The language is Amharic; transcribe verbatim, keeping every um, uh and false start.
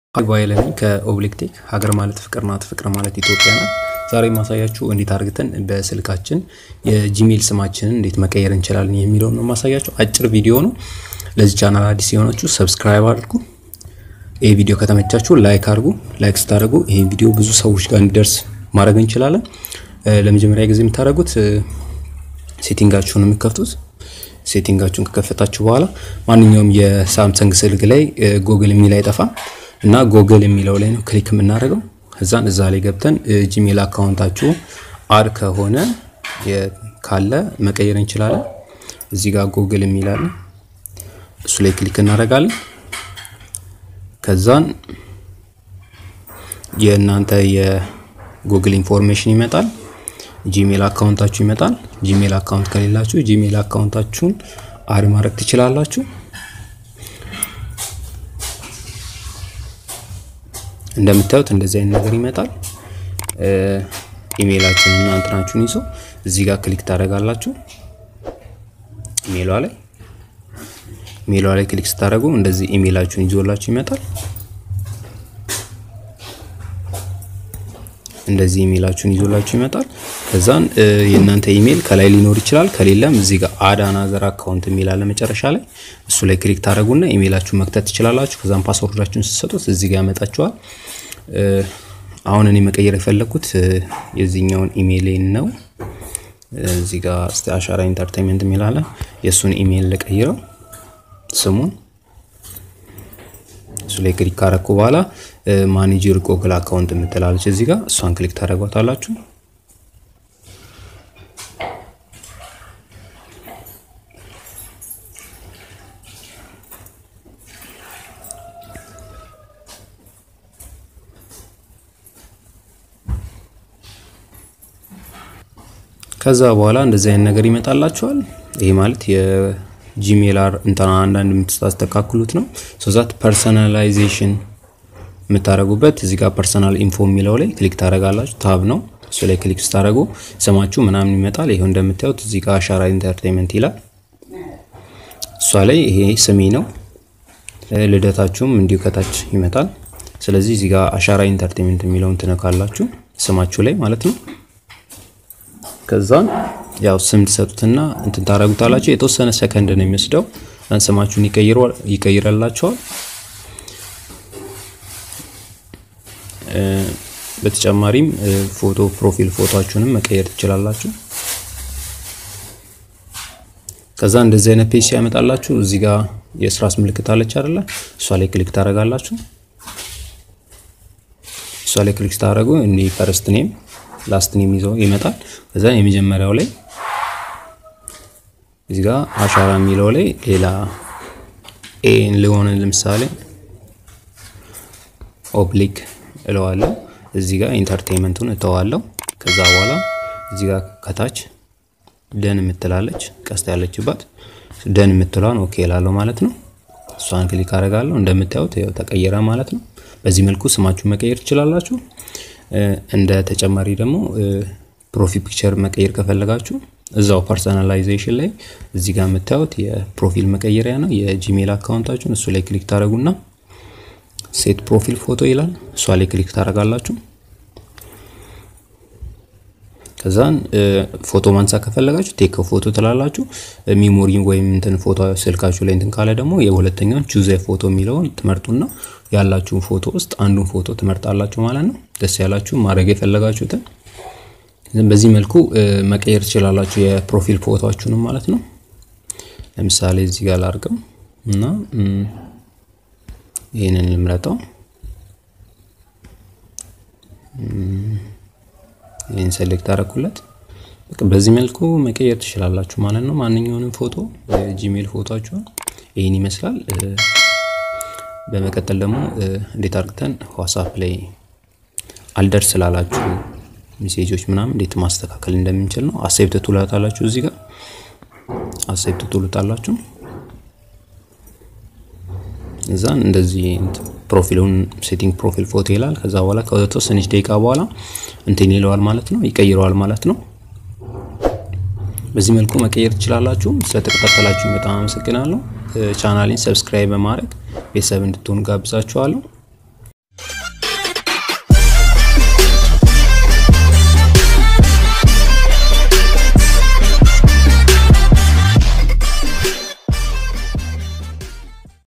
ባይለኝ ከኦብሊክቴክ ሀገር ማለት ፍቅር ናት ፍቅር ማለት ኢትዮጵያ ናት። ዛሬ ማሳያችሁ እንዴት አድርገን በስልካችን የጂሜል ስማችንን እንዴት መቀየር እንችላለን የሚለው ነው ማሳያችሁ። አጭር ቪዲዮ ነው። ለዚህ ቻናል አዲስ የሆናችሁ ሰብስክራይብ አድርጉ። ይሄ ቪዲዮ ከተመቻችሁ ላይክ አድርጉ። ላይክ ስታደርጉ ይሄ ቪዲዮ ብዙ ሰዎች ጋር እንዲደርስ ማድረግ እንችላለን። ለመጀመሪያ ጊዜ የምታደርጉት ሴቲንጋችሁን የምትከፍቱት ሴቲንጋችሁን ከከፈታችሁ በኋላ ማንኛውም የሳምሰንግ ስልክ ላይ ጉግል የሚል አይጠፋም እና ጉግል የሚለው ላይ ነው ክሊክ የምናደርገው። እዛን እዛ ላይ ገብተን ጂሜል አካውንታችሁ አድ ከሆነ ካለ መቀየር እንችላለን። እዚህ ጋር ጉግል የሚል አለ እሱ ላይ ክሊክ እናደርጋለን። ከዛን የእናንተ የጉግል ኢንፎርሜሽን ይመጣል፣ ጂሜል አካውንታችሁ ይመጣል። ጂሜል አካውንት ከሌላችሁ ጂሜል አካውንታችሁን አድ ማድረግ ትችላላችሁ። እንደምታዩት እንደዚህ አይነት ነገር ይመጣል። ኢሜይላችሁን እና እንትናችሁን ይዞ እዚህ ጋር ክሊክ ታደርጋላችሁ። ኢሜይሏ ላይ ኢሜይሏ ላይ ክሊክ ስታደርጉ እንደዚህ ኢሜይላችሁን ይዞላችሁ ይመጣል። እንደዚህ ኢሜይላችሁን ይዞላችሁ ይመጣል። ከዛን የእናንተ ኢሜይል ከላይ ሊኖር ይችላል፣ ከሌለም እዚህ ጋር አድ አናዘር አካውንት የሚል አለ መጨረሻ ላይ እሱ ላይ ክሊክ ታደርጉና ኢሜይላችሁን መክተት ትችላላችሁ። ከዛን ፓስወርዳችሁን ስትሰጡት እዚህ ጋር ያመጣችኋል። አሁን እኔ መቀየር የፈለኩት የዚህኛውን ኢሜይሌን ነው። እዚህ ጋር አሻራ ኢንተርቴይንመንት የሚል አለ የሱን ኢሜይል ለቀይረው ስሙን እሱ ላይ ክሊክ ካረኩ በኋላ ማኔጀር ጉግል አካውንት የምትላለች እዚህ ጋር እሷን ክሊክ ታደርጓታላችሁ። ከዛ በኋላ እንደዚህ አይነት ነገር ይመጣላችኋል። ይሄ ማለት የጂሜል አር እንትና አንዳንድ የምትስተካክሉት ነው። ሶ ዛት ፐርሰናላይዜሽን የምታረጉበት እዚህ ጋር ፐርሰናል ኢንፎ የሚለው ላይ ክሊክ ታረጋላችሁ። ታብ ነው እሱ ላይ ክሊክ ስታረጉ ስማችሁ ምናምን ይመጣል። ይሄው እንደምታዩት እዚህ ጋር አሻራ ኢንተርቴይንመንት ይላል። እሷ ላይ ይሄ ስሜ ነው። ልደታችሁም እንዲሁ ከታች ይመጣል። ስለዚህ እዚህ ጋር አሻራ ኢንተርቴይንመንት የሚለውን ትነካላችሁ ስማችሁ ላይ ማለት ነው። ከዛን ያው ስም ትሰጡትና እንትን ታረጉታላችሁ። የተወሰነ ሰከንድ ነው የሚወስደው። ስማችሁን ይቀይራል ይቀይራላችኋል። በተጨማሪም ፎቶ ፕሮፋይል ፎቶአችሁንም መቀየር ትችላላችሁ። ከዛ እንደዚህ አይነት ፔጅ ያመጣላችሁ። እዚህ ጋር የስራስ ምልክት አለች አይደለ? እሷ ላይ ክሊክ ታረጋላችሁ። እሷ ላይ ክሊክ ታረጉ እንዲ ፈርስት ኔም ላስት ኔም ይዞ ይመጣል። ከዛ የመጀመሪያው ላይ እዚህ ጋር አሻራ የሚለው ላይ ሌላ ኤ ሊሆን ለምሳሌ ኦብሊክ እለዋለሁ። እዚህ ጋር ኢንተርቴይንመንቱን እተዋለሁ። ከዛ በኋላ እዚህ ጋር ከታች ደን የምትላለች ቀስት ያለችባት ደን የምትሏን ኦኬ እላለሁ ማለት ነው። እሷን ክሊክ አደርጋለሁ። እንደምታዩት ያው ተቀየረ ማለት ነው። በዚህ መልኩ ስማችሁን መቀየር ትችላላችሁ። እንደ ተጨማሪ ደግሞ ፕሮፋይል ፒክቸር መቀየር ከፈለጋችሁ እዛው ፐርሰናላይዜሽን ላይ እዚህ ጋር የምታዩት የፕሮፋይል መቀየሪያ ነው የጂሜል አካውንታችሁን እሱ ላይ ክሊክ ታረጉና ሴት ፕሮፋይል ፎቶ ይላል እሱ ላይ ክሊክ ታረጋላችሁ። ከዛን ፎቶ ማንሳት ከፈለጋችሁ ቴክ ፎቶ ትላላችሁ። ሚሞሪ ወይም እንትን ፎቶ ስልካችሁ ላይ እንትን ካለ ደግሞ የሁለተኛውን ቹዝ ፎቶ የሚለውን ትመርጡና ያላችሁን ፎቶ ውስጥ አንዱን ፎቶ ትመርጣላችሁ ማለት ነው። ደስ ያላችሁ ማድረግ የፈለጋችሁትን በዚህ መልኩ መቀየር ትችላላችሁ የፕሮፋይል ፎቶአችሁንም ማለት ነው። ለምሳሌ እዚህ ጋር ላርገው እና ይሄንን ልምረጣው። ይሄን ሴሌክት አደረኩለት። በቃ በዚህ መልኩ መቀየር ትችላላችሁ ማለት ነው። ማንኛውንም ፎቶ ጂሜል ፎቶአችሁን ይሄን ይመስላል። በመቀጠል ደግሞ እንዴት አድርገን ዋትስአፕ ላይ አልደርስ ላላችሁ ሜሴጆች ምናምን እንዴት ማስተካከል እንደምንችል ነው። አክሴፕት ትሉታላችሁ እዚህ ጋር አክሴፕት ትሉታላችሁ። እዛን እንደዚህ ፕሮፋይሉን ሴቲንግ ፕሮፋይል ፎቶ ይላል። ከዛ በኋላ ከተወሰነች ደቂቃ በኋላ እንትን ይለዋል ማለት ነው ይቀይረዋል ማለት ነው። በዚህ መልኩ መቀየር ትችላላችሁ። ስለተከታተላችሁ በጣም አመሰግናለሁ። ቻናሌን ሰብስክራይብ በማድረግ ቤተሰብ እንድትሆኑ ጋብዛችኋለሁ።